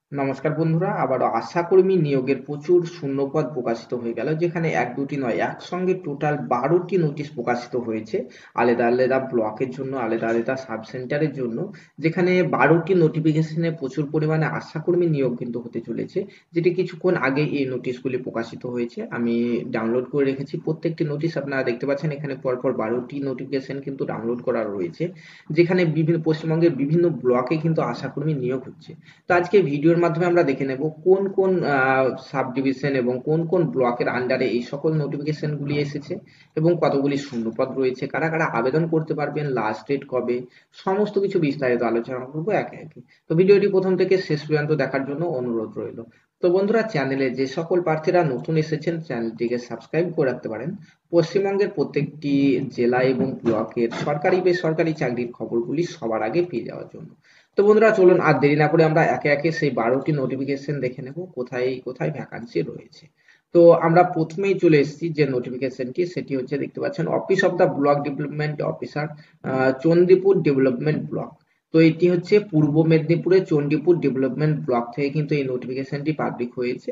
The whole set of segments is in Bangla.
নমস্কার বন্ধুরা, আবারও আশাকর্মী নিয়োগের প্রচুর শূন্যপদ প্রকাশিত হয়ে গেল, যেখানে এক দুটি নয় একসঙ্গে টোটাল 12টি নোটিশ প্রকাশিত হয়েছে আলাদা আলাদা ব্লকের জন্য, আলাদা আলাদা সাব সেন্টারের জন্য। যেখানে 12টি নোটিফিকেশনে প্রচুর পরিমাণে আশাকর্মী নিয়োগ কিন্তু হতে চলেছে, যেটি কিছুক্ষণ আগে এই নোটিশগুলি প্রকাশিত হয়েছে। আমি ডাউনলোড করে রেখেছি প্রত্যেকটি নোটিশ, আপনারা দেখতে পাচ্ছেন এখানে পরপর 12টি নোটিফিকেশন কিন্তু ডাউনলোড করা রয়েছে, যেখানে বিভিন্ন পশ্চিমবঙ্গের বিভিন্ন ব্লকে কিন্তু আশাকর্মী নিয়োগ হচ্ছে। তো আজকে ভিডিওর মাধ্যমে আমরা দেখে নেব কোন কোন সাব ডিভিশন এবং কোন কোন ব্লকের আন্ডারে এই সকল নোটিফিকেশন গুলি এসেছে এবং কতগুলি শূন্যপদ রয়েছে, কারা কারা আবেদন করতে পারবেন, লাস্ট ডেট কবে, সমস্ত কিছু বিস্তারিত আলোচনা করবো একে একে। তো ভিডিওটি প্রথম থেকে শেষ পর্যন্ত দেখার জন্য অনুরোধ রইল। তো বন্ধুরা, চ্যানেলে যে সকল প্রার্থীরা নতুন এসেছেন চ্যানেলটিকে সাবস্ক্রাইব করে রাখতে পারেন পশ্চিমবঙ্গের প্রত্যেকটি জেলা এবং ব্লকের সরকারি বেসরকারি চাকরির খবরগুলি সবার আগে পেয়ে যাওয়ার জন্য। তো বন্ধুরা, চলুন আর দেরি না করে আমরা একে একে সেই 12টি নোটিফিকেশন দেখে নেব কোথায় কোথায় ভ্যাকান্সি রয়েছে। তো আমরা প্রথমেই চলে এসেছি যে নোটিফিকেশনটি, সেটি হচ্ছে দেখতে পাচ্ছেন office of the block development officer, Chandripur development block. তো এটি হচ্ছে পূর্ব মেদিনীপুরের চণ্ডীপুর ডেভেলপমেন্ট ব্লক থেকে কিন্তু এই নোটিফিকেশনটি পাবলিক হয়েছে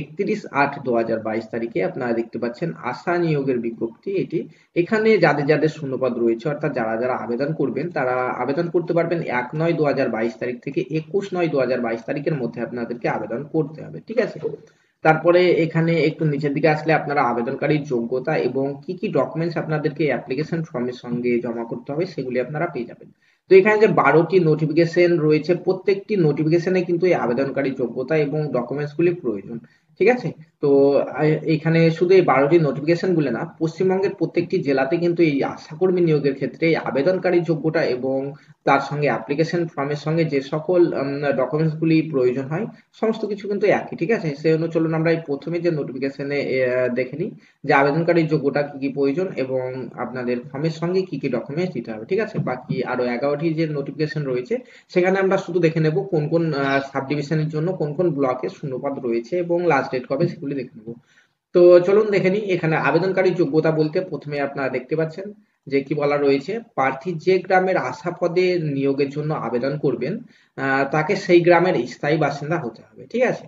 31/8/2022 তারিখে। আপনারা দেখতে পাচ্ছেন আশা নিয়োগের বিজ্ঞপ্তি এটি। এখানে যাদের যাদের শূন্যপদ রয়েছে, অর্থাৎ যারা যারা আবেদন করবেন তারা আবেদন করতে পারবেন 1/9/2022 তারিখ থেকে 21/9/2022 তারিখের মধ্যে আপনাদেরকে আবেদন করতে হবে, ঠিক আছে। তারপরে এখানে একটু নিচের দিকে আসলে আপনারা আবেদনকারীর যোগ্যতা এবং কি কি ডকুমেন্টস আপনাদেরকে অ্যাপ্লিকেশন ফর্মের সঙ্গে জমা করতে হবে সেগুলি আপনারা পেয়ে যাবেন। তো এখানে যে 12টি নোটিফিকেশন রয়েছে, প্রত্যেকটি নোটিফিকেশনে কিন্তু এই আবেদনকারী যোগ্যতা এবং ডকুমেন্টস গুলি প্রয়োজন, ঠিক আছে। তো এখানে শুধু এই 12টি নোটিফিকেশন গুলো না, পশ্চিমবঙ্গের প্রত্যেকটি জেলাতে কিন্তু এই আশাকর্মী নিয়োগের ক্ষেত্রে এই আবেদনকারী যোগ্যতা এবং তার সঙ্গে অ্যাপ্লিকেশন ফর্মের সঙ্গে যে সকল ডকুমেন্টস গুলি প্রয়োজন হয় সমস্ত কিছু কিন্তু একই, ঠিক আছে। সেই জন্য চলুন আমরা এই প্রথমে যে নোটিফিকেশনে দেখে নিই যে আবেদনকারীর যোগ্যতা কি কি প্রয়োজন এবং আপনাদের ফর্মের সঙ্গে কি কি ডকুমেন্টস দিতে হবে, ঠিক আছে। বাকি আরো 11টি যে নোটিফিকেশন রয়েছে সেখানে আমরা শুধু দেখে নেব কোন কোন সাব ডিভিশনের জন্য কোন কোন ব্লকে শূন্যপদ রয়েছে এবং লাস্ট ডেট কবে সেগুলি দেখে নেব। তো চলুন দেখে নিই। এখানে আবেদনকারী যোগ্যতা বলতে প্রথমে আপনারা দেখতে পাচ্ছেন যে কি বলা রয়েছে, প্রার্থী যে গ্রামের আশা পদে নিয়োগের জন্য আবেদন করবেন তাকে সেই গ্রামের স্থায়ী বাসিন্দা হতে হবে, ঠিক আছে।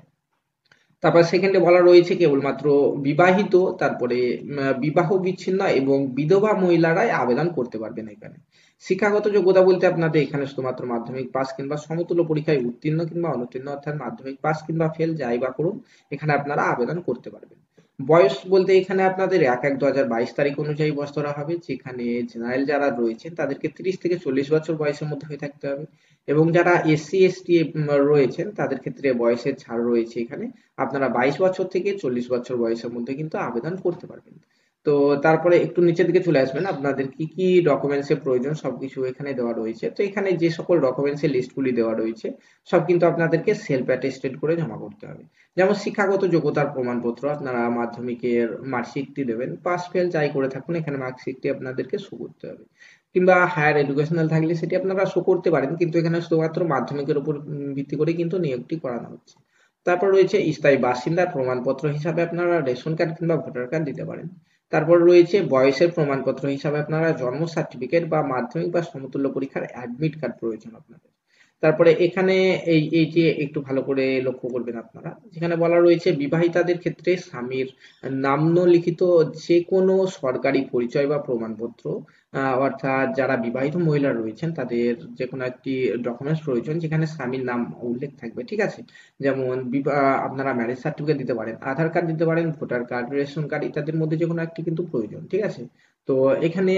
তারপর সেকেন্ডে বলা রয়েছে কেবলমাত্র বিবাহিত, তারপরে বিবাহ বিচ্ছিন্ন এবং বিধবা মহিলারাই আবেদন করতে পারবেন এখানে। শিক্ষাগত যোগ্যতা বলতে আপনাদের এখানে শুধুমাত্র মাধ্যমিক পাস কিংবা সমতুল্য পরীক্ষায় উত্তীর্ণ কিংবা অনুত্তীর্ণ, অর্থাৎ মাধ্যমিক পাস কিংবা ফেল যাই বা করুন, এখানে আপনারা আবেদন করতে পারবেন। বয়স বলতে এখানে আপনাদের 1/1/2022 তারিখ অনুযায়ী বয়স ধরা হবে, যেখানে জেনারেল যারা রয়েছেন তাদেরকে 30 থেকে 40 বছর বয়সের মধ্যে হয়ে থাকতে হবে এবং যারা এসসি এসটি রয়েছেন তাদের ক্ষেত্রে বয়সের ছাড় রয়েছে এখানে। আপনারা 22 বছর থেকে 40 বছর বয়সের মধ্যে কিন্তু আবেদন করতে পারবেন। তো তারপরে একটু নিচের দিকে চলে আসবেন, আপনাদের কি কি ডকুমেন্টস এর প্রয়োজন সবকিছু এখানে দেওয়া রয়েছে। তো এখানে যে সকল ডকুমেন্টস এর লিস্টগুলি দেওয়া রয়েছে সব কিন্তু আপনাদেরকে সেলফ অ্যাটেস্টেড করে জমা করতে হবে। যেমন শিক্ষাগত যোগ্যতার প্রমাণপত্র, আপনারা মাধ্যমিকের মার্কশিটটি দেবেন, পাস ফেল যাই করে থাকুন এখানে মার্কশিটটি আপনাদেরকে শো করতে হবে। কিংবা হায়ার এডুকেশনাল থাকলে সেটি আপনারা শো করতে পারেন, কিন্তু এখানে শুধুমাত্র মাধ্যমিকের উপর ভিত্তি করে কিন্তু নিয়োগটি করানো হচ্ছে। তারপর রয়েছে স্থায়ী বাসিন্দার প্রমাণপত্র হিসাবে আপনারা রেশন কার্ড কিংবা ভোটার কার্ড দিতে পারেন। তারপর রয়েছে বয়সের প্রমাণপত্র হিসাবে আপনারা জন্ম সার্টিফিকেট বা মাধ্যমিক বা সমতুল্য পরীক্ষার অ্যাডমিট কার্ড প্রয়োজন আপনাদের। তারপরে এখানে এই যে একটু ভালো করে লক্ষ্য করবেন আপনারা, যেখানে বলা রয়েছে বিবাহিতাদের ক্ষেত্রে স্বামীর নামলিখিত যে কোনো সরকারি পরিচয় বা প্রমাণপত্র, অর্থাৎ যারা বিবাহিত মহিলা রয়েছেন তাদের যে কোনো একটি ডকুমেন্টস প্রয়োজন যেখানে স্বামীর নাম উল্লেখ থাকবে, ঠিক আছে। যেমন আপনারা ম্যারেজ সার্টিফিকেট দিতে পারেন, আধার কার্ড দিতে পারেন, ভোটার কার্ড, রেশন কার্ড ইত্যাদির মধ্যে যে কোনো একটি কিন্তু প্রয়োজন, ঠিক আছে। তো এখানে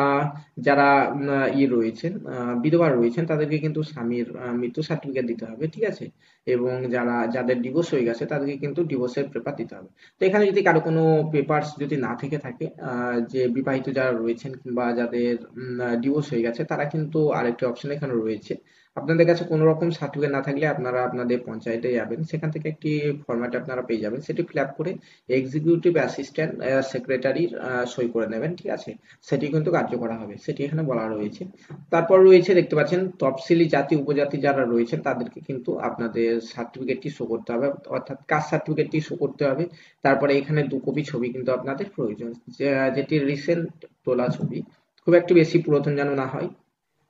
যারা রয়েছেন, বিধবা রয়েছেন তাদেরকে কিন্তু স্বামীর মৃত্যু সার্টিফিকেট দিতে হবে, ঠিক আছে। এবং যাদের ডিভোর্স হয়ে গেছে তাদেরকে কিন্তু ডিভোর্সের পেপার দিতে হবে। তো এখানে যদি কারো কোনো পেপারস যদি না থেকে থাকে, যে বিবাহিত যারা রয়েছেন কিংবা যাদের ডিভোর্স হয়ে গেছে তারা কিন্তু আরেকটি অপশন এখানে রয়েছে। আপনাদের কাছে কোনো রকম সার্টিফিকেট না থাকলে আপনারা আপনাদের পঞ্চায়েতে যাবেন, সেখান থেকে একটি ফরম্যাট আপনারা পেয়ে যাবেন, সেটি ফিল আপ করে এক্সিকিউটিভ অ্যাসিস্ট্যান্ট সেক্রেটারির সই করে নেবেন, ঠিক আছে। সেটি কিন্তু কার্য করা হবে, সেটি এখানে বলা রয়েছে। তারপর রয়েছে দেখতে পাচ্ছেন তফসিলি জাতি উপজাতি যারা রয়েছেন তাদেরকে কিন্তু আপনাদের সার্টিফিকেটটি শো করতে হবে, অর্থাৎ কাস্ট সার্টিফিকেটটি শো করতে হবে। তারপরে এখানে 2 কপি ছবি কিন্তু আপনাদের প্রয়োজন, যেটি রিসেন্ট তোলা ছবি, খুব একটু বেশি পুরাতন যেন না হয়।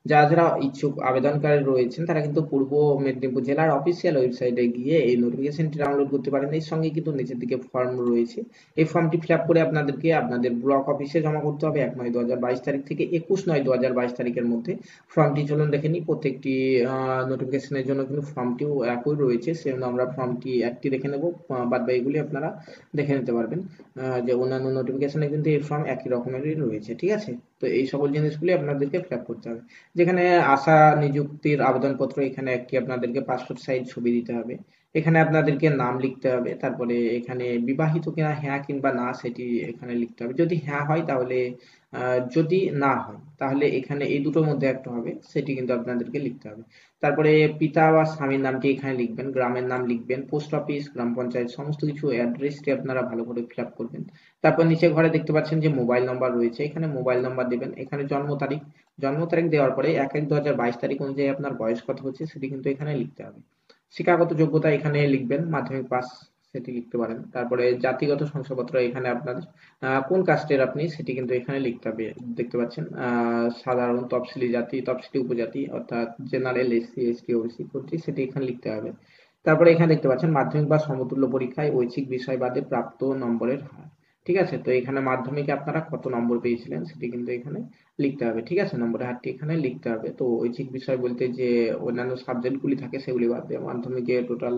যারা যারা ইচ্ছুক আবেদনকারী রয়েছেন তারা কিন্তু পূর্ব মেদিনীপুর জেলার অফিসিয়াল ওয়েবসাইটে গিয়ে এই নোটিফিকেশনটি ডাউনলোড করতে পারেন। এর সঙ্গে কিন্তু নিচের দিকে ফর্ম রয়েছে, এই ফর্মটি ফিল আপ করে আপনাদেরকে আপনাদের ব্লক অফিসে জমা করতে হবে 1/9/2022 তারিখ থেকে 21/9/2022 তারিখের মধ্যে। ফর্মটি চলুন দেখে নিই। প্রত্যেকটি নোটিফিকেশনের জন্য কিন্তু ফর্মটিও একই রয়েছে, সেজন্য আমরা ফর্মটি একটি দেখে নেব, বাদ বাকিগুলি আপনারা দেখে নিতে পারবেন। যে অন্যান্য নোটিফিকেশনে কিন্তু এই ফর্ম একই রকমেরই রয়েছে, ঠিক আছে। তো এই সকল জিনিসগুলি আপনাদেরকে ফিল আপ করতে হবে। যেখানে আশা নিযুক্তির আবেদনপত্র, এখানে একটি আপনাদেরকে পাসপোর্ট সাইজ ছবি দিতে হবে। এখানে আপনাদেরকে নাম লিখতে হবে, তারপরে এখানে বিবাহিত কিনা হ্যাঁ কিংবা না সেটি এখানে লিখতে হবে। যদি হ্যাঁ হয় তাহলে, যদি না হয় তাহলে এখানে এই দুটোর মধ্যে একটা হবে, সেটি কিন্তু আপনাদেরকে লিখতে হবে। তারপরে পিতা বা স্বামীর নামটি এখানে লিখবেন, গ্রামের নাম লিখবেন, পোস্ট অফিস, গ্রাম পঞ্চায়েত, সমস্ত কিছু অ্যাড্রেসটি আপনারা ভালো করে ফিল আপ করবেন। তারপর নিচে ঘরে দেখতে পাচ্ছেন যে মোবাইল নাম্বার রয়েছে, এখানে মোবাইল নাম্বার দিবেন। এখানে জন্ম তারিখ দেওয়ার পরে 1/1/2022 তারিখ অনুযায়ী আপনার বয়স কত হচ্ছে সেটি কিন্তু এখানে লিখতে হবে। শিক্ষাগত যোগ্যতা এখানে লিখবেন, মাধ্যমিক পাস সেটি লিখতে পারেন। তারপরে জাতিগত শংসাপত্র, এখানে আপনাদের কোন কাস্টের আপনি সেটি কিন্তু এখানে লিখতে হবে। দেখতে পাচ্ছেন সাধারণ, তফসিলি জাতি, তফসিলি উপজাতি, অর্থাৎ জেনারেল, এসসি এসটি ওবিসি কোনটি সেটি এখানে লিখতে হবে। তারপরে এখানে দেখতে পাচ্ছেন মাধ্যমিক বা সমতুল্য পরীক্ষায় ঐচ্ছিক বিষয় বাদে প্রাপ্ত নম্বরের হার, ঠিক আছে। তো এখানে মাধ্যমিকে আপনারা কত নম্বর পেয়েছিলেন সেটি কিন্তু এখানে লিখতে হবে, ঠিক আছে। নম্বরের হারটি এখানে লিখতে হবে। তো ঐচ্ছিক বিষয় বলতে যে অন্যান্য সাবজেক্ট গুলি থাকে সেগুলি বাদ দিয়ে মাধ্যমিকে টোটাল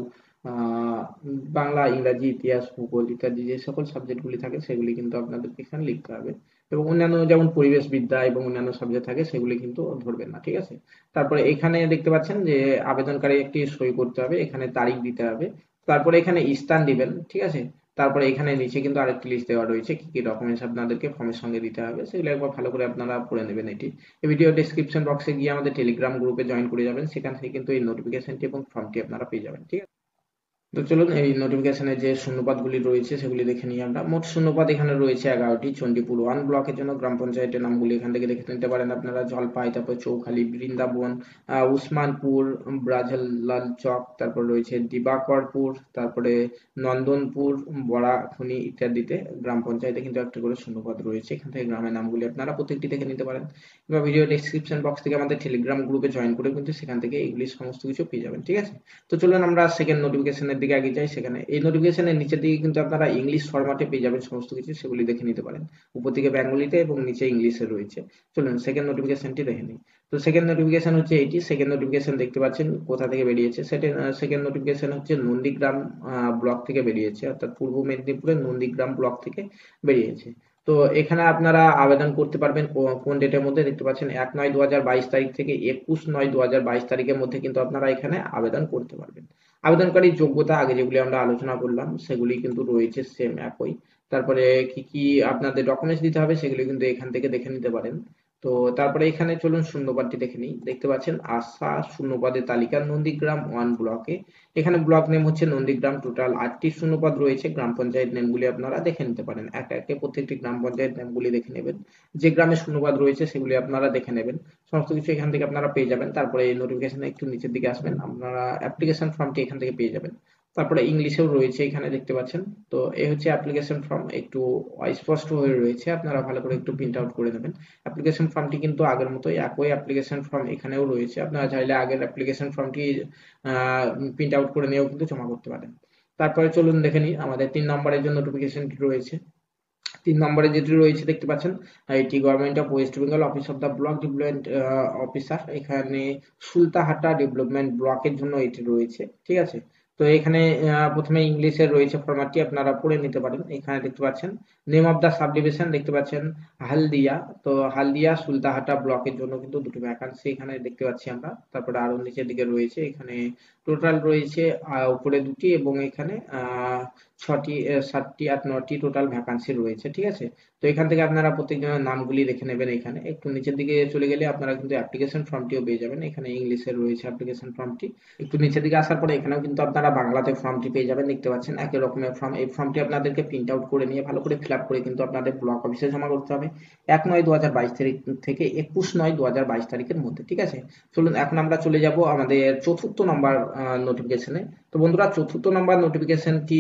বাংলা, ইংরাজি, ইতিহাস, ভূগোল ইত্যাদি যে সকল সাবজেক্ট গুলি থাকে সেগুলি কিন্তু আপনাদেরকে এখানে লিখতে হবে। এবং অন্যান্য যেমন পরিবেশ বিদ্যা এবং অন্যান্য সাবজেক্ট থাকে সেগুলি কিন্তু ধরবেন না, ঠিক আছে। তারপরে এখানে দেখতে পাচ্ছেন যে আবেদনকারী একটি সই করতে হবে, এখানে তারিখ দিতে হবে। তারপরে এখানে স্থান দিবেন, ঠিক আছে। তারপরে এখানে নিচে কিন্তু আরেকটি লিস্ট দেওয়া রয়েছে কি কি ডকুমেন্টস আপনাদেরকে ফর্মের সঙ্গে দিতে হবে, সেগুলো একবার ভালো করে আপনারা পড়ে নেবেন। এটি এই ভিডিও ডেসক্রিপশন বক্সে গিয়ে আমাদের টেলিগ্রাম গ্রুপে জয়েন করে যাবেন, সেখান থেকে কিন্তু এই নোটিফিকেশনটি এবং ফর্মটি আপনারা পেয়ে যাবেন, ঠিক আছে। তো চলুন এই নোটিফিকেশনে যে শূন্যপদগুলি রয়েছে সেগুলি দেখে নিই আমরা। মোট শূন্যপদ এখানে রয়েছে 11টি। চণ্ডীপুর 1 ব্লকের জন্য গ্রাম পঞ্চায়েতের নামগুলি এখান থেকে দেখে নিতে পারেন আপনারা। জলপাই, তারপর চৌখালি, বৃন্দাবন, উসমানপুর, ব্রাজলাল চক, তারপর রয়েছে দিবাকরপুর, তারপরে নন্দনপুর, বড়াখনি ইত্যাদিতে গ্রাম পঞ্চায়েতে কিন্তু একটা করে শূন্যপদ রয়েছে। এখান থেকে গ্রামের নামগুলি আপনারা প্রত্যেকটি দেখে নিতে পারেন, বা ভিডিও ডেসক্রিপশন বক্স থেকে আমাদের টেলিগ্রাম গ্রুপে জয়েন করে কিন্তু সেখান থেকে এগুলি সমস্ত কিছু পেয়ে যাবেন, ঠিক আছে। তো চলুন আমরা সেকেন্ড নোটিফিকেশনের দিকে আগে যাই। সেখানে এই নোটিফিকেশনের নিচের দিকে কিন্তু আপনারা ইংলিশ ফরম্যাটে পেয়ে যাবেন সমস্ত কিছু, সেগুলি দেখে নিতে পারেন। উপর দিকে বেঙ্গলিতে এবং নিচে ইংলিশে রয়েছে। চলুন সেকেন্ড নোটিফিকেশনটি দেখে নিই। তো সেকেন্ড নোটিফিকেশন হচ্ছে এইটি। সেকেন্ড নোটিফিকেশন দেখতে পাচ্ছেন কোথা থেকে বেরিয়েছে, সেটা সেকেন্ড নোটিফিকেশন হচ্ছে নন্দীগ্রাম ব্লক থেকে বেরিয়েছে, অর্থাৎ পূর্ব মেদিনীপুরের নন্দীগ্রাম ব্লক থেকে বেরিয়েছে। তো এখানে আপনারা আবেদন করতে পারবেন কোন ডেটের মধ্যে, দেখতে পাচ্ছেন 1/9/2022 তারিখ থেকে 21/9/2022 তারিখের মধ্যে কিন্তু আপনারা এখানে আবেদন করতে পারবেন। আবেদনকারী যোগ্যতা আগে যেগুলি আমরা আলোচনা করলাম সেগুলি কিন্তু রয়েছে সেম একই। তারপরে কি কি আপনাদের ডকুমেন্টস দিতে হবে সেগুলি কিন্তু এখান থেকে দেখে নিতে পারেন। তো তারপরে এখানে চলুন শূন্যপদটি দেখে নিই। দেখতে পাচ্ছেন আশা শূন্যপদের তালিকা নন্দীগ্রাম 1 ব্লকে। এখানে ব্লক নেম হচ্ছে নন্দীগ্রাম। টোটাল 8টি শূন্যপদ রয়েছে। গ্রাম পঞ্চায়েত নেমগুলি আপনারা দেখে নিতে পারেন, একে একে প্রত্যেকটি গ্রাম পঞ্চায়েত নেমগুলি দেখে নেবেন। যে গ্রামে শূন্যপদ রয়েছে সেগুলি আপনারা দেখে নেবেন, সমস্ত কিছু এখান থেকে আপনারা পেয়ে যাবেন। তারপরে এই নোটিফিকেশনে একটু নিচের দিকে আসবেন, আপনারা অ্যাপ্লিকেশন ফর্মটি এখান থেকে পেয়ে যাবেন। তারপরে ইংলিশেও রয়েছে এখানে দেখতে পাচ্ছেন। তো এই হচ্ছে অ্যাপ্লিকেশন ফর্ম, একটু অস্পষ্ট হয়ে রয়েছে, আপনারা ভালো করে একটু প্রিন্ট আউট করে নেবেন। অ্যাপ্লিকেশন ফর্মটি কিন্তু আগের মতোই একই অ্যাপ্লিকেশন ফর্ম এখানেও রয়েছে, আপনারা চাইলে আগের অ্যাপ্লিকেশন ফর্মটি প্রিন্ট আউট করে নিয়েও কিন্তু জমা করতে পারেন। তারপরে চলুন দেখে নিই আমাদের 3 নম্বরের জন্য নোটিফিকেশনটি রয়েছে। 3 নম্বরে যেটি রয়েছে দেখতে পাচ্ছেন, এটি government of West Bengal, office of the block development officer. এখানে সুলতাহাটা ডেভেলপমেন্ট ব্লকের জন্য এটি রয়েছে, ঠিক আছে। তো এখানে প্রথমে ইংলিশে রয়েছে ফরম্যাটটি, আপনারা পড়ে নিতে পারেন। এখানে দেখতে পাচ্ছেন name of the sub division, দেখতে পাচ্ছেন হালদিয়া। তো হালদিয়া সুলতাহাটা ব্লকের জন্য কিন্তু দুটো ভ্যাকান্সি এখানে দেখতে পাচ্ছি আমরা। তারপরে আরো নিচের দিকে রয়েছে, এখানে টোটাল রয়েছে উপরে দুটি এবং এখানে 6টি 7টি 8 9টি টোটাল ভ্যাকান্সি রয়েছে, ঠিক আছে। তো এখান থেকে আপনারা প্রত্যেকজনের নামগুলি দেখে নেবেন। এখানে একটু নিচের দিকে চলে গেলে আপনারা কিন্তু অ্যাপ্লিকেশন ফর্মটিও পেয়ে যাবেন। এখানে ইংলিশে রয়েছে অ্যাপ্লিকেশন ফর্মটি। একটু নিচের দিকে আসার পরে এখানেও কিন্তু আপনারা বাংলাতে ফর্মটি পেয়ে যাবেন, দেখতে পাচ্ছেন একই রকমের ফর্ম। এই ফর্মটি আপনাদেরকে প্রিন্ট আউট করে নিয়ে ভালো করে ফিল আপ করে কিন্তু আপনাদের ব্লক অফিসে জমা করতে হবে 1/9/2022 তারিখ থেকে 21/9/2022 তারিখের মধ্যে, ঠিক আছে। চলুন এখন আমরা চলে যাব আমাদের চতুর্থ নম্বর নোটিফিকেশনে। তো বন্ধুরা চতুর্থ নম্বর নোটিফিকেশনটি দেখতে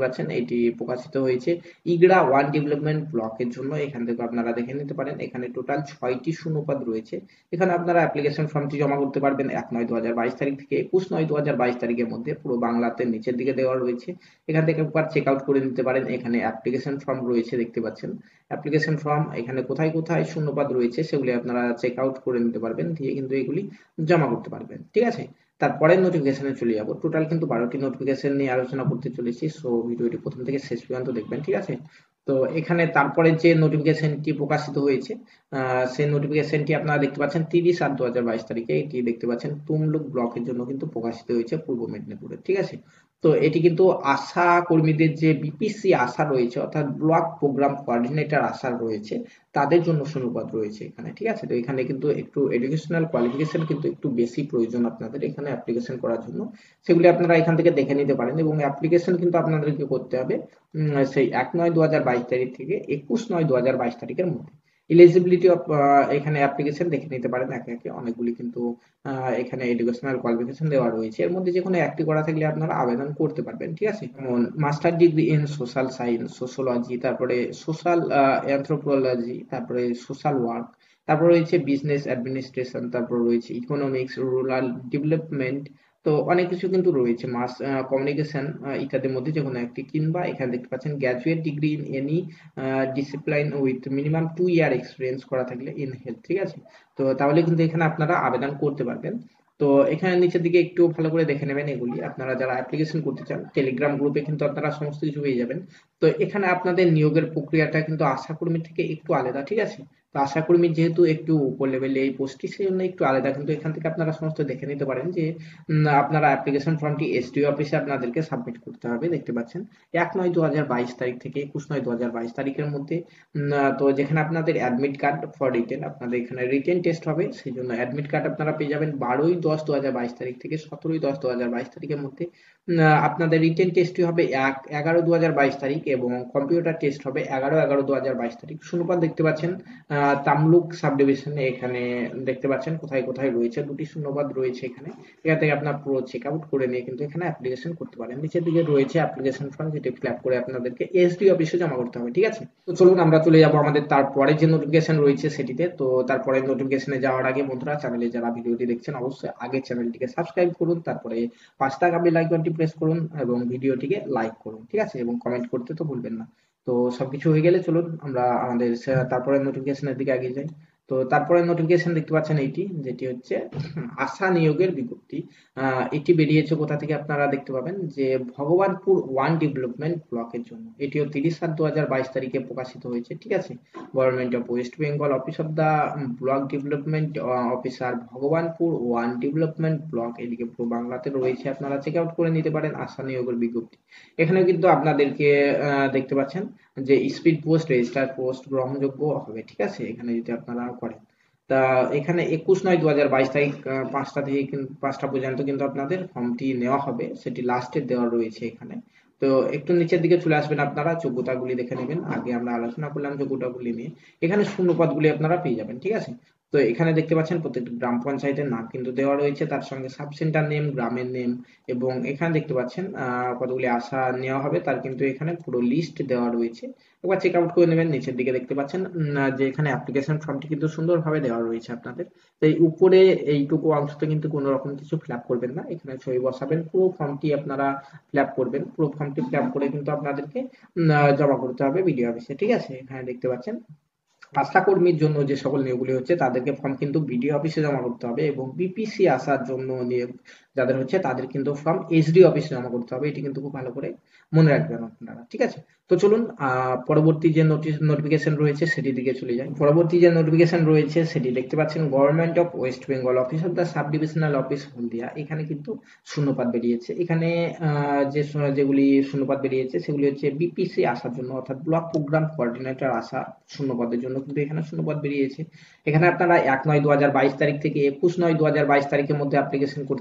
পাচ্ছেন এটি প্রকাশিত হয়েছে ইগড়া 1 ডেভেলপমেন্ট ব্লকের জন্য। এখান থেকে আপনারা দেখে নিতে পারেন, এখানে টোটাল 6টি শূন্যপদ রয়েছে। এখানে আপনারা অ্যাপ্লিকেশন ফর্মটি জমা করতে পারবেন 1/9/2022 তারিখ থেকে 21/9/2022 তারিখের মধ্যে। পুরো বাংলাতে নিচের দিকে দেওয়া রয়েছে, এখান থেকে একবার চেক আউট করে নিতে পারেন। এখানে অ্যাপ্লিকেশন ফর্ম রয়েছে দেখতে পাচ্ছেন, অ্যাপ্লিকেশন ফর্ম এখানে কোথায় কোথায় শূন্যপদ রয়েছে সেগুলি আপনারা চেক আউট করে নিতে পারবেন, দিয়ে কিন্তু এগুলি জমা করতে পারবেন, ঠিক আছে। তারপরের নোটিফিকেশনে চলে যাব। টোটাল কিন্তু 12টি নোটিফিকেশন নিয়ে আলোচনা করতে চলেছি, সো ভিডিওটি প্রথম থেকে শেষ পর্যন্ত দেখবেন, ঠিক আছে। তো এখানে তারপরে যে নোটিফিকেশনটি প্রকাশিত হয়েছে সেই নোটিফিকেশনটি আপনারা দেখতে পাচ্ছেন 30/8/2022 তারিখে। এটি দেখতে পাচ্ছেন তুমলুক ব্লকের জন্য কিন্তু প্রকাশিত হয়েছে পূর্ব মেদিনীপুরে, ঠিক আছে। তো এটি কিন্তু আশা কর্মীদের যে বিপিসি আশা রয়েছে, অর্থাৎ ব্লক প্রোগ্রাম কোঅর্ডিনেটর আশা রয়েছে, তাদের জন্য শূন্যপদ রয়েছে এখানে, ঠিক আছে। তো এখানে কিন্তু একটু এডুকেশনাল কোয়ালিফিকেশন কিন্তু একটু বেশি প্রয়োজন আপনাদের এখানে অ্যাপ্লিকেশন করার জন্য। সেগুলি আপনারা এখান থেকে দেখে নিতে পারেন, এবং অ্যাপ্লিকেশন কিন্তু আপনাদেরকে করতে হবে সেই 1/9/2022 তারিখ থেকে 21/9/2022 তারিখের মধ্যে। এলিজিবিলিটি অফ এখানে অ্যাপ্লিকেশন দেখে নিতে পারেন একে একে, অনেকগুলি কিন্তু এখানে এডুকেশনাল কোয়ালিফিকেশন দেওয়া রয়েছে। এর মধ্যে যে কোনো একটি করা থাকলে আপনারা আবেদন করতে পারবেন, ঠিক আছে। যেমন master degree in social science, sociology, তারপরে সোশ্যাল অ্যানথ্রোপোলজি, তারপরে সোশ্যাল ওয়ার্ক, তারপর রয়েছে বিজনেস অ্যাডমিনিস্ট্রেশন, তারপর রয়েছে ইকোনমিক্স, রুরাল ডেভেলপমেন্ট। তো অনেক কিছু কিন্তু রয়েছে, মাস কমিউনিকেশন ইত্যাদির মধ্যে যে কোনো একটি, কিংবা এখানে দেখতে পাচ্ছেন graduate degree in any discipline with minimum 2 year experience করা থাকলে ইন হেলথ, ঠিক আছে। তো তাহলে কিন্তু এখানে আপনারা আবেদন করতে পারবেন। তো এখানে নিচের দিকে একটু ভালো করে দেখে নেবেন, এগুলি আপনারা যারা অ্যাপ্লিকেশন করতে চান টেলিগ্রাম গ্রুপে কিন্তু আপনারা সমস্ত কিছু পেয়ে যাবেন। তো এখানে আপনাদের নিয়োগের প্রক্রিয়াটা কিন্তু আশাকর্মীর থেকে একটু আলাদা, ঠিক আছে। তো আশাকর্মী যেহেতু একটু উপর লেভেলে এই পোস্টটি, সেই জন্য একটু আলাদা, কিন্তু এখান থেকে আপনারা সমস্ত দেখে নিতে পারেন যে আপনারা অ্যাপ্লিকেশন ফর্মটি এসডিও অফিসে আপনাদেরকে সাবমিট করতে হবে, দেখতে পাচ্ছেন 1/9/2022 তারিখ থেকে 21/9/2022 তারিখের মধ্যে। তো যেখানে আপনাদের অ্যাডমিট কার্ড ফর রিটেন, আপনাদের এখানে রিটেন টেস্ট হবে, সেই জন্য অ্যাডমিট কার্ড আপনারা পেয়ে যাবেন 12/10/2022 তারিখ থেকে 17/10/2022 তারিখের মধ্যে। আপনাদের রিটেন টেস্টটি হবে 1/11/2022 তারিখ, এবং কম্পিউটার টেস্ট হবে 11/11/2022 তারিখ। শূন্যপদ দেখতে পাচ্ছেন তামলুক সাব ডিভিশনে, এখানে দেখতে পাচ্ছেন কোথায় কোথায় রয়েছে, 2টি শূন্যপদ রয়েছে এখানে। এখান থেকে আপনার পুরো চেক আউট করে নিয়ে কিন্তু এখানে অ্যাপ্লিকেশন করতে পারেন। নিচের দিকে রয়েছে অ্যাপ্লিকেশন ফর্ম, যেটি ফিল আপ করে আপনাদেরকে এসডি অফিসে জমা করতে হবে, ঠিক আছে। তো চলুন আমরা চলে যাব আমাদের তারপরে যে নোটিফিকেশন রয়েছে সেটিতে। তো তারপরে নোটিফিকেশনে যাওয়ার আগে বন্ধুরা, চ্যানেলে যারা ভিডিওটি দেখছেন অবশ্যই আগে চ্যানেলটিকে সাবস্ক্রাইব করুন, তারপরে 5টা বেল আইকনটি প্রেস করুন এবং ভিডিওটিকে লাইক করুন, ঠিক আছে, এবং কমেন্ট করতে তো ভুলবেন না। তো সবকিছু হয়ে গেলে চলুন আমরা আমাদের তারপরে নোটিফিকেশনের দিকে এগিয়ে যাই। তো তারপরে নোটিফিকেশন দেখতে পাচ্ছেন এইটি, যেটি হচ্ছে আশা নিয়োগের বিজ্ঞপ্তি। এটি বেরিয়েছে কোথা থেকে আপনারা দেখতে পাবেন, যে ভগবানপুর 1 ডেভেলপমেন্ট ব্লকের জন্য। এটিও 30/7/2022 তারিখে প্রকাশিত হয়েছে, ঠিক আছে। Government of West Bengal, office of the block development officer, Bhagwanpur 1 development block, এদিকে পুরো বাংলাতে রয়েছে, আপনারা চেক আউট করে নিতে পারেন আশা নিয়োগের বিজ্ঞপ্তি। এখানে কিন্তু আপনাদেরকে দেখতে পাচ্ছেন যে স্পিড পোস্ট, রেজিস্টার পোস্ট গ্রহণযোগ্য হবে, ঠিক আছে, এখানে যদি আপনারা করেন। তা এখানে 21/9/2022 তারিখ 5টা থেকে 5টা পর্যন্ত কিন্তু আপনাদের ফর্মটি নেওয়া হবে, সেটি লাস্টে দেওয়া রয়েছে এখানে। তো একটু নিচের দিকে চলে আসবেন, আপনারা যোগ্যতাগুলি দেখে নেবেন। আগে আমরা আলোচনা করলাম যোগ্যতাগুলি নিয়ে, এখানে শূন্যপদগুলি আপনারা পেয়ে যাবেন, ঠিক আছে। তো এখানে দেখতে পাচ্ছেন প্রত্যেকটি গ্রাম পঞ্চায়েতের নাম কিন্তু দেওয়া রয়েছে, তার সঙ্গে সাব সেন্টার নেম, গ্রামের নেম, এবং এখানে দেখতে পাচ্ছেন কতগুলি আশা নেওয়া হবে তার কিন্তু এখানে পুরো লিস্ট দেওয়া রয়েছে। একবার চেক আউট করে নেবেন। নিচের দিকে দেখতে পাচ্ছেন যে এখানে অ্যাপ্লিকেশন ফর্মটি কিন্তু সুন্দরভাবে দেওয়া রয়েছে আপনাদের। তো এই উপরে এইটুকু অংশতে কিন্তু কোনো রকম কিছু ফিল আপ করবেন না, এখানে সই বসাবেন, পুরো ফর্মটি আপনারা ফিল আপ করবেন। পুরো ফর্মটি ফিল আপ করে কিন্তু আপনাদেরকে জমা করতে হবে বিডিও অফিসে, ঠিক আছে। এখানে দেখতে পাচ্ছেন আশা কর্মীর জন্য যে সকল নিয়োগগুলি হচ্ছে তাদেরকে ফর্ম কিন্তু বিডিও অফিসে জমা করতে হবে, এবং বিপিসি আসার জন্য নিয়োগ যাদের হচ্ছে তাদের কিন্তু ফর্ম এসডি অফিসে জমা করতে হবে। এটি কিন্তু খুব ভালো করে মনে রাখবেন আপনারা, ঠিক আছে। তো চলুন পরবর্তী যে নোটিফিকেশন রয়েছে সেটির দিকে চলে যাই। পরবর্তী যে নোটিফিকেশন রয়েছে সেটি দেখতে পাচ্ছেন government of West Bengal, office of the sub divisional office Haldia. এখানে কিন্তু শূন্যপদ বেরিয়েছে। এখানে যেগুলি শূন্যপদ বেরিয়েছে সেগুলি হচ্ছে বিপিসি আসার জন্য, অর্থাৎ ব্লক প্রোগ্রাম কোঅর্ডিনেটর আসা শূন্যপদের জন্য কিন্তু এখানে শূন্যপদ বেরিয়েছে। এখানে আপনারা 1/9/2022 তারিখ থেকে 21/9/2022 তারিখের মধ্যে অ্যাপ্লিকেশন করতে পারবেন।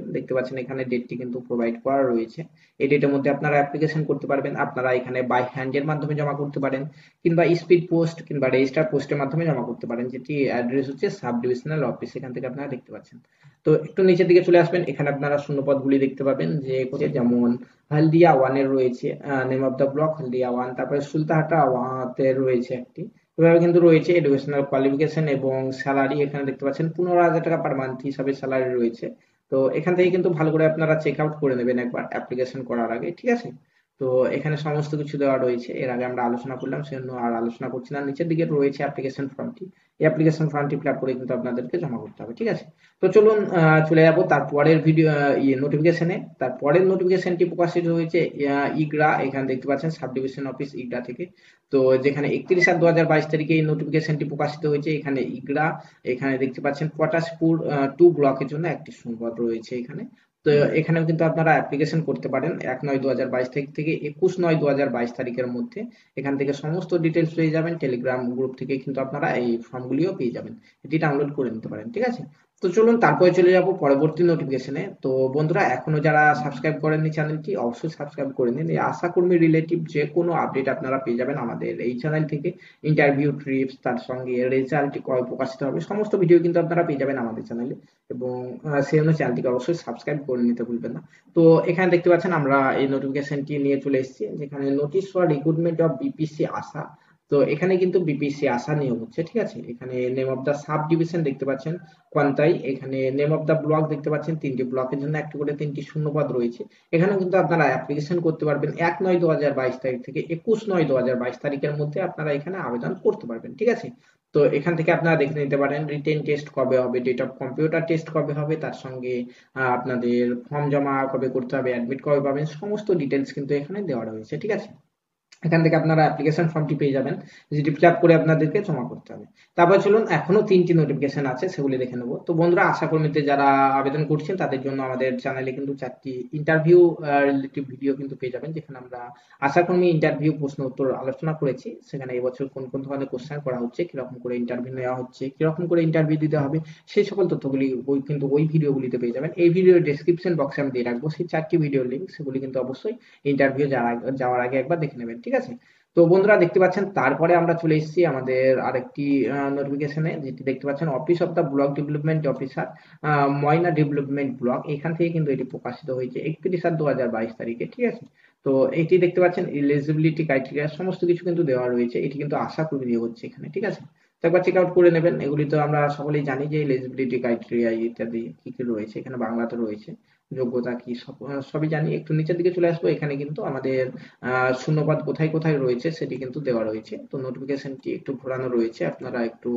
দেখতে পাচ্ছেন এখানে ডেটটি কিন্তু প্রোভাইড করা রয়েছে। এই ডেটের মধ্যে আপনারা অ্যাপ্লিকেশন করতে পারবেন। আপনারা এখানে বাই হ্যান্ডের মাধ্যমে জমা করতে পারেন, কিংবা স্পিড পোস্ট কিংবা রেজিস্টার পোস্টের মাধ্যমে জমা করতে পারেন, যেটি অ্যাড্রেস হচ্ছে সাব ডিভিশনাল অফিস। এখান থেকে আপনারা দেখতে পাচ্ছেন। তো একটু নিচের দিকে চলে আসবেন, এখানে আপনারা শূন্যপদগুলি দেখতে পাবেন, যে যেমন হলদিয়া ওয়ানের রয়েছে name of the block Haldia one, তারপরে সুলতাহাটা ওয়াতে রয়েছে একটি। এভাবে কিন্তু রয়েছে এডুকেশনাল কোয়ালিফিকেশন এবং স্যালারি। এখানে দেখতে পাচ্ছেন 15,000 টাকা পার মান্থ হিসাবে স্যালারি রয়েছে। তো এখান থেকে কিন্তু ভালো করে আপনারা চেক আউট করে নেবেন একবার অ্যাপ্লিকেশন করার আগে, ঠিক আছে? তো এখানে সমস্ত কিছু দেওয়া রয়েছে, এর আগে আমরা আলোচনা করলাম, সেজন্য আর আলোচনা করছি না। নিচের দিকে রয়েছে অ্যাপ্লিকেশন ফর্মটি। এই অ্যাপ্লিকেশন ফর্মটি ফিল আপ করে কিন্তু আপনাদেরকে জমা করতে হবে, ঠিক আছে? তো চলুন চলে যাবো তারপরের ভিডিও নোটিফিকেশনে। তারপরের নোটিফিকেশনটি প্রকাশিত হয়েছে ইগরা, এখানে দেখতে পাচ্ছেন সাব ডিভিশন অফিস ইগরা থেকে। তো যেখানে 31/7/2022 তারিখে এই নোটিফিকেশনটি প্রকাশিত হয়েছে। এখানে ইগরা, এখানে দেখতে পাচ্ছেন পটাশপুর 2 ব্লকের জন্য একটি সংবাদ রয়েছে এখানে। তো এখানেও কিন্তু আপনারা অ্যাপ্লিকেশন করতে পারেন 1/9/2022 তারিখ থেকে 21/9/2022 তারিখের মধ্যে। এখান থেকে সমস্ত ডিটেলস পেয়ে যাবেন, টেলিগ্রাম গ্রুপ থেকে কিন্তু আপনারা এই ফর্মগুলিও পেয়ে যাবেন, এটি ডাউনলোড করে নিতে পারেন, ঠিক আছে? তো চলুন তারপরে চলে যাব পরবর্তী নোটিফিকেশনে। তো বন্ধুরা, এখনো যারা সাবস্ক্রাইব করেননি চ্যানেলটি, অবশ্যই সাবস্ক্রাইব করে নিন। এই আশাকর্মী রিলেটিভ যে কোনো আপডেট আপনারা পেয়ে যাবেন আমাদের এই চ্যানেল থেকে। ইন্টারভিউ ট্রিপস, তার সঙ্গে রেজাল্ট কবে প্রকাশিত হবে, সমস্ত ভিডিও কিন্তু আপনারা পেয়ে যাবেন আমাদের চ্যানেলে। এবং সেই জন্য চ্যানেলটিকে অবশ্যই সাবস্ক্রাইব করে নিতে ভুলবেন না। তো এখানে দেখতে পাচ্ছেন আমরা এই নোটিফিকেশনটি নিয়ে চলে এসেছি, যেখানে notice for recruitment of BPC ASHA. তো এখানে কিন্তু বিপিসি আশা নিয়োগ হচ্ছে, ঠিক আছে? এখানে name of the sub division দেখতে পাচ্ছেন কোয়ান্টাই। এখানে নেম অফ দা ব্লক দেখতে পাচ্ছেন, 3টি ব্লকের জন্য একটি করে 3টি শূন্যপদ রয়েছে। এখানেও কিন্তু আপনারা অ্যাপ্লিকেশন করতে পারবেন 1/9/2022 তারিখ থেকে 21/9/2022 তারিখের মধ্যে আপনারা এখানে আবেদন করতে পারবেন, ঠিক আছে? তো এখান থেকে আপনারা দেখে নিতে পারেন রিটেন টেস্ট কবে হবে, ডেট অফ কম্পিউটার টেস্ট কবে হবে, তার সঙ্গে আপনাদের ফর্ম জমা কবে করতে হবে, অ্যাডমিট কবে পাবেন, সমস্ত ডিটেলস কিন্তু এখানে দেওয়া রয়েছে, ঠিক আছে? এখান থেকে আপনারা অ্যাপ্লিকেশন ফর্মটি পেয়ে যাবেন, যেটি ফিল আপ করে আপনাদেরকে জমা করতে হবে। তারপর চলুন, এখনো 3টি নোটিফিকেশন আছে, সেগুলি দেখে নেবো। তো বন্ধুরা, আশা কর্মীতে যারা আবেদন করছেন তাদের জন্য আমাদের চ্যানেলে কিন্তু 4টি ইন্টারভিউ রিলেটিভ ভিডিও কিন্তু পেয়ে যাবেন, যেখানে আমরা আশা কর্মী ইন্টারভিউ প্রশ্ন উত্তর আলোচনা করেছি। সেখানে এবছর কোন কোন ধরনের কোশ্চেন করা হচ্ছে, কিরকম করে ইন্টারভিউ নেওয়া হচ্ছে, কিরকম করে ইন্টারভিউ দিতে হবে, সেই সকল তথ্যগুলি কিন্তু ওই ভিডিওগুলিতে পেয়ে যাবেন। এই ভিডিওর ডেসক্রিপশন বক্সে আমি দিয়ে রাখবো সেই 4টি ভিডিও লিঙ্ক, সেগুলি কিন্তু অবশ্যই ইন্টারভিউ যাওয়ার আগে একবার দেখে নেবেন, ঠিক আছে? তো বন্ধুরা, দেখতে পাচ্ছেন তারপরে আমরা চলে এসেছি আমাদের আরেকটি নোটিফিকেশনে, যেটি দেখতে পাচ্ছেন office of the block development officer Moyna development block. এখান থেকে কিন্তু এটি প্রকাশিত হয়েছে 31/7/2022 তারিখে, ঠিক আছে? তো এটি দেখতে পাচ্ছেন এলিজিবিলিটি ক্রাইটেরিয়া সমস্ত কিছু কিন্তু দেওয়া রয়েছে। এটি কিন্তু আশা করি দিয়ে হচ্ছে এখানে, ঠিক আছে? তো একবার চেক আউট করে নেবেন। এগুলি তো আমরা সকলেই জানি যে এলিজিবিলিটি ক্রাইটেরিয়া ইত্যাদি কি কি রয়েছে, এখানে বাংলাতে রয়েছে, যোগ্যতা কি সবই জানি। একটু নিচের দিকে চলে আসবো, এখানে কিন্তু আমাদের শূন্যপদ কোথায় কোথায় রয়েছে সেটি কিন্তু দেওয়া রয়েছে। তো নোটিফিকেশনটি একটু ঘোরানো রয়েছে, আপনারা একটু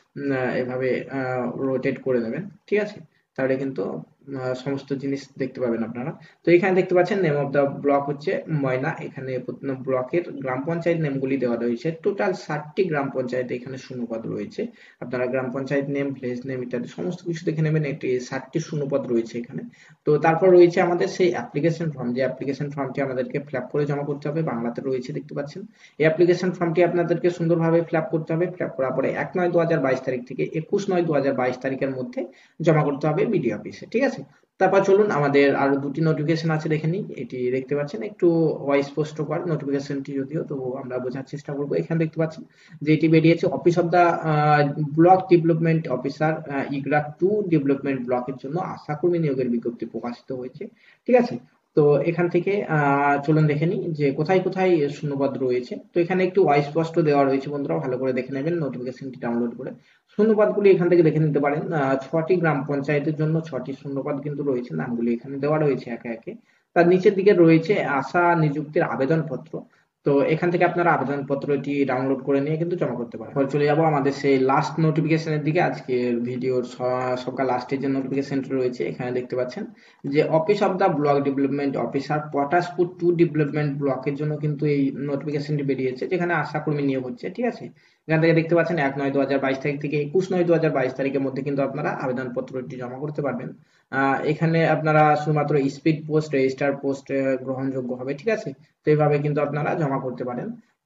এভাবে রোটেট করে নেবেন, ঠিক আছে? তাহলে কিন্তু সমস্ত জিনিস দেখতে পাবেন আপনারা। তো এখানে দেখতে পাচ্ছেন নেম অফ দা ব্লক হচ্ছে ময়না। এখানে ব্লকের গ্রাম পঞ্চায়েত নেমগুলি দেওয়া রয়েছে। টোটাল 60টি গ্রাম পঞ্চায়েতে এখানে শূন্যপদ রয়েছে। আপনারা gram panchayat name, village name ইত্যাদি সমস্ত কিছু দেখে নেবেন। এটি 60টি শূন্যপদ রয়েছে এখানে। তো তারপর রয়েছে আমাদের সেই অ্যাপ্লিকেশন ফর্ম, যে অ্যাপ্লিকেশন ফর্মটি আমাদেরকে ফিল আপ করে জমা করতে হবে, বাংলাতে রয়েছে দেখতে পাচ্ছেন। এই অ্যাপ্লিকেশন ফর্মটি আপনাদেরকে সুন্দরভাবে ফিল আপ করতে হবে। ফিল আপ করার পরে 1/9/2022 তারিখ থেকে 21/9/2022 তারিখের মধ্যে জমা করতে হবে বিডিও অফিসে, ঠিক আছে? তারপর চলুন, আমাদের আরো 2টি নোটিফিকেশন আছে, দেখে নিই। এটি দেখতে পাচ্ছেন একটু অস্পষ্টকর নোটিফিকেশনটি, যদিও তো আমরা বোঝার চেষ্টা করবো। এখানে দেখতে পাচ্ছেন যে এটি বেরিয়েছে office of the block development officer Egra 2 development ব্লকের জন্য আশা কর্মী নিয়োগের বিজ্ঞপ্তি প্রকাশিত হয়েছে, ঠিক আছে? তো এখান থেকে চলুন দেখে নিই যে কোথায় কোথায় শূন্যপদ রয়েছে। তো এখানে একটু অস্পষ্ট দেওয়া রয়েছে, বন্ধুরা ভালো করে দেখে নেবেন নোটিফিকেশনটি ডাউনলোড করে। শূন্যপদগুলি এখান থেকে দেখে নিতে পারেন। 6টি গ্রাম পঞ্চায়েতের জন্য 6টি শূন্যপদ কিন্তু রয়েছে, নামগুলি এখানে দেওয়া রয়েছে একে একে। তার নিচের দিকে রয়েছে আশা নিযুক্তির আবেদনপত্র। তো এখান থেকে আপনারা আবেদনপত্রটি ডাউনলোড করে নিয়ে কিন্তু জমা করতে পারেন। এবার চলে যাব আমাদের সেই লাস্ট নোটিফিকেশনের দিকে। আজকের ভিডিওর সবকা লাস্টের যে নোটিফিকেশনটি রয়েছে, এখানে দেখতে পাচ্ছেন যে office of the block development officer Patashpur 2 development ব্লকের জন্য কিন্তু এই নোটিফিকেশনটি বেরিয়েছে, যেখানে আশা কর্মী নিয়োগ হচ্ছে, ঠিক আছে? এখান থেকে দেখতে পাচ্ছেন 1/9/2022 তারিখ থেকে 21/9/2022 তারিখের মধ্যে কিন্তু আপনারা আবেদনপত্রটি জমা করতে পারবেন। এখানে আপনারা শুধুমাত্র স্পিড পোস্ট, রেজিস্টার পোস্ট গ্রহণযোগ্য হবে, ঠিক আছে? তো এইভাবে কিন্তু আপনারা জমা করতে পারেন।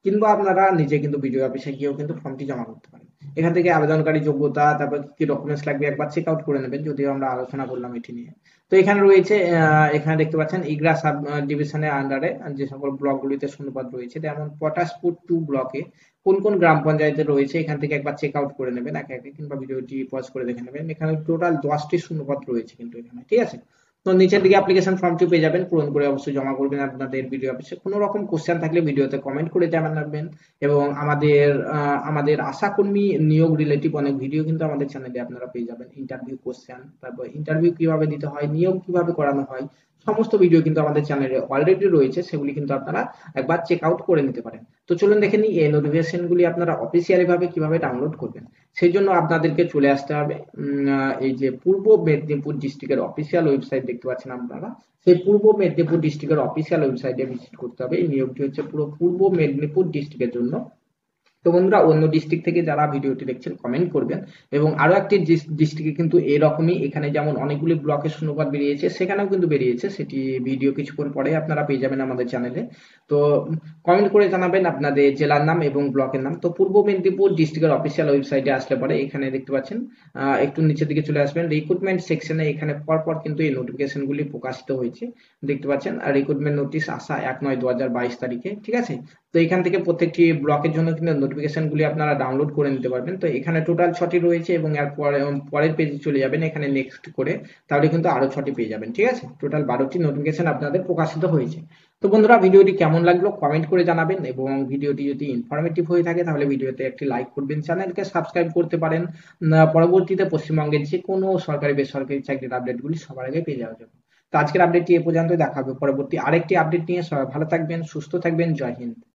কিংবা আপনারা নিজে কিন্তু বিডিও অফিসে গিয়েও কিন্তু ফর্মটি জমা করতে পারেন। এখান থেকে আবেদনকারী যোগ্যতা, তারপর কি ডকুমেন্টস লাগবে একবার চেক আউট করে নেবেন, যদিও আমরা আলোচনা করলাম এটি নিয়ে। তো এখানে রয়েছে, এখানে দেখতে পাচ্ছেন ইগরা সাব ডিভিশনের আন্ডারে যে সকল ব্লকগুলিতে শূন্যপদ রয়েছে, যেমন পটাশপুর 2 ব্লকে কোন কোন গ্রাম পঞ্চায়েতে রয়েছে, এখান থেকে একবার চেক আউট করে নেবেন একে একে, কিংবা ভিডিওটি পজ করে দেখে নেবেন। এখানে টোটাল 10টি শূন্যপদ রয়েছে কিন্তু এখানে, ঠিক আছে। তো নিচের দিকে অ্যাপ্লিকেশন ফর্মটি পেয়ে যাবেন, পূরণ করে অবশ্যই জমা করবেন আপনাদের ভিডিও অফিসে। কোনো রকম কোশ্চেন থাকলে ভিডিওতে কমেন্ট করে জানাবেন। এবং আমাদের আশাকর্মী নিয়োগ রিলেটিভ অনেক ভিডিও কিন্তু আমাদের চ্যানেলে আপনারা পেয়ে যাবেন। ইন্টারভিউ কোশ্চেন, তারপর ইন্টারভিউ কিভাবে দিতে হয়, নিয়োগ কিভাবে করানো হয়, সমস্ত ভিডিও কিন্তু আমাদের চ্যানেলে অলরেডি রয়েছে, সেগুলি কিন্তু আপনারা একবার চেক আউট করে নিতে পারেন। তো চলুন দেখে নিই এই নোটিফিকেশনগুলি আপনারা অফিসিয়ালি ভাবে কিভাবে ডাউনলোড করবেন। সেই জন্য আপনাদেরকে চলে আসতে হবে এই যে পূর্ব মেদিনীপুর ডিস্ট্রিক্টের অফিসিয়াল ওয়েবসাইট দেখতে পাচ্ছেন আপনারা, সেই পূর্ব মেদিনীপুর ডিস্ট্রিক্টের অফিসিয়াল ওয়েবসাইটে ভিজিট করতে হবে। এই নিয়োগটি হচ্ছে পুরো পূর্ব মেদিনীপুর ডিস্ট্রিক্টের জন্য। তো বন্ধুরা, অন্য ডিস্ট্রিক্ট থেকে যারা ভিডিওটি দেখছেন কমেন্ট করবেন। এবং আরো একটি ডিস্ট্রিক্টে কিন্তু এরকমই, এখানে যেমন অনেকগুলি ব্লকের শূন্যপদ বেরিয়েছে, সেখানেও কিন্তু বেরিয়েছে, সেটি ভিডিও কিছুক্ষণ পরে আপনারা পেয়ে যাবেন আমাদের চ্যানেলে। তো কমেন্ট করে জানাবেন আপনাদের জেলার নাম এবং ব্লকের নাম। তো পূর্ব মেদিনীপুর ডিস্ট্রিক্টের অফিসিয়াল ওয়েবসাইটে আসলে পরে এখানে দেখতে পাচ্ছেন, একটু নিচের দিকে চলে আসবেন, রিক্রুটমেন্ট সেকশনে এখানে পরপর কিন্তু এই নোটিফিকেশনগুলি প্রকাশিত হয়েছে, দেখতে পাচ্ছেন। আর রিক্রুটমেন্ট নোটিশ আসা 1/9/2022 তারিখে, ঠিক আছে। তো এখান থেকে প্রত্যেকটি ব্লকের জন্য কিন্তু নোটিফিকেশন গুলি আপনারা ডাউনলোড করে নিতে পারবেন। তো এখানে টোটাল 6টি রয়েছে, এবং এর পরের পেজে চলে যাবেন এখানে নেক্সট করে, তাহলে কিন্তু আরো 6টি পেয়ে যাবেন, ঠিক আছে। টোটাল 12টি নোটিফিকেশন আপনাদের প্রকাশিত হয়েছে। তো বন্ধুরা, ভিডিওটি কেমন লাগলো কমেন্ট করে জানাবেন, এবং ভিডিওটি যদি ইনফরমেটিভ হয়ে থাকে তাহলে ভিডিওতে একটি লাইক করবেন, চ্যানেলকে সাবস্ক্রাইব করতে পারেন। পরবর্তীতে পশ্চিমবঙ্গের যে কোনো সরকারি বেসরকারি চাকরির আপডেটগুলি সবার আগে পেয়ে যাওয়ার জন্য। তো আজকের আপডেটটি এ পর্যন্ত, দেখা হবে পরবর্তী আরেকটি আপডেট নিয়ে। সবাই ভালো থাকবেন, সুস্থ থাকবেন, জয় হিন্দ।